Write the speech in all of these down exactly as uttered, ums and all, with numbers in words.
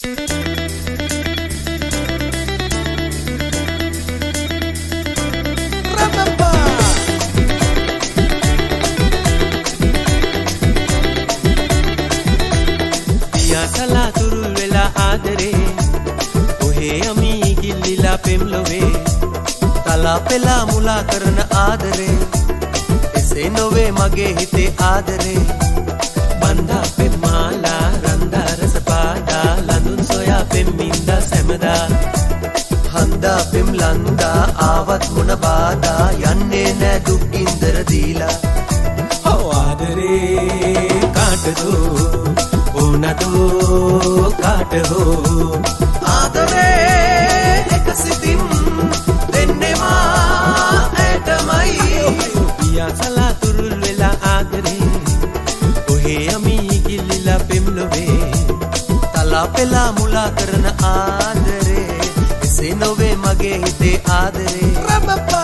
සලාතුරුල් වෙලා ආදරේ ඔහේ යමි ගිල්ලිලා පෙම්ලොවේ තලා පෙලා මුලා කරන ආදරේ එසේ නොවේ මගේ හිතේ ආදරේ බන්දා පෙම්මාලා රන්දා රස පාදා ලඳුන් සොයා පෙම්මින්දා සැමදා හන්දා පෙම් ලන්දා ආවත් මොන බාධා යන්නේ නෑ දුක් ඉන්දර දීලා හෝ ආදරේ කාටදෝ नदो काट हो आदरे एक सिदिन देने मां ऐटमई पिया सलातुरुल वेला आदरे ओहे अमी गिल्लिला पेमलोवे तला पेला मुला करन आदरे इसे नोवे मगे हिते आदरे रबप्पा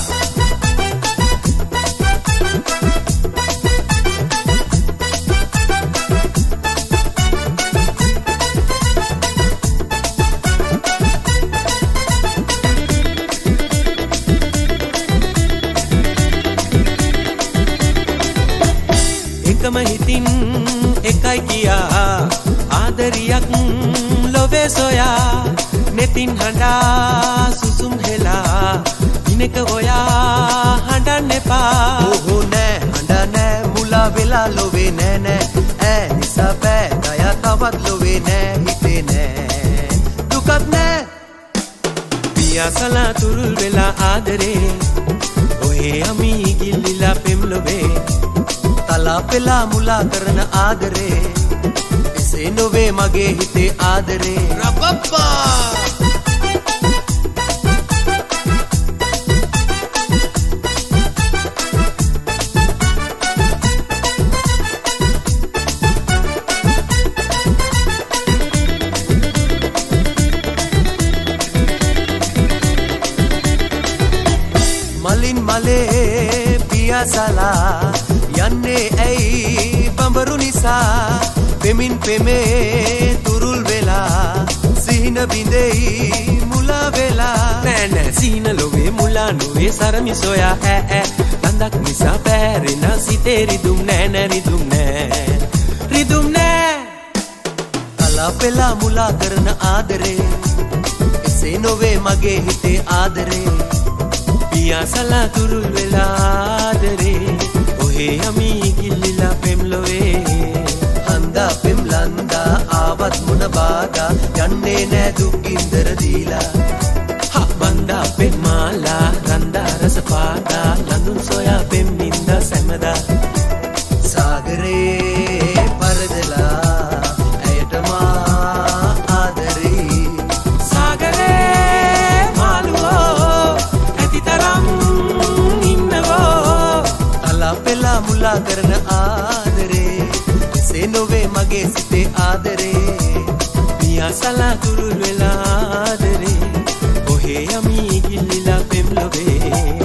එකම හිතින් එකයි කියා ආදරියක් ලොවේ සොයා නෙතින් හඬා සුසුම් හෙලා දිනක ඔයා හඬන්න එපා ඕහෝ නෑ හඬා නෑ මුලා වෙලා ලොවේ නෑ නෑ ඈ නිසා බෑ දයා තවත් ලොවේ නෑ හිතේ නෑ දුකත් නෑ පියා සලාතුරුල් වෙලා ආදරේ ඔහේ අමි ගිල්ලිලා පෙම්ලොවේ तला पेला मुला करन आदरे इसे नोवे मगे हिते आदरे रबप्पा मलिन मले पिया सला යන්නේ ඇයි බඹරු නිසා පෙමින් පෙමේ තුරුල් වෙලා සිහින බිඳෙයි මුලා වෙලා නෑ නෑ සිහින ලොවේ මුලා නොවේ සරමි සොයා ඈ ඈ ලඳක් නිසා පැහැරෙන සිතේ රිදුම් නෑ නෑ රිදුම් නෑ රිදුම් නෑ තලා පෙලා මුලා කරන ආදරේ එසේ නොවේ මගේ හිතේ ආදරේ පියා සලාතුරුල් වෙලා ආදරේ ओहे अमी गिल्लिला पेमलोवे हंदा पेम लंदा आवत मुन बाधा यन्ने नෑ දුක් ඉන්දර දීලා हा बंदा पेम्माලා रंदा रस पादा लंदुन सोया पेम्मिंदा सैमदा सागरे परदला ऐटमा आदरे सागरे मालुओ ऐतितरम पेला मुला करन आदरे से नोवे मगे सिते आदरे पिया सलातुरुल वेला आदरे ओहे अमी गिल्लिला पेमलोवे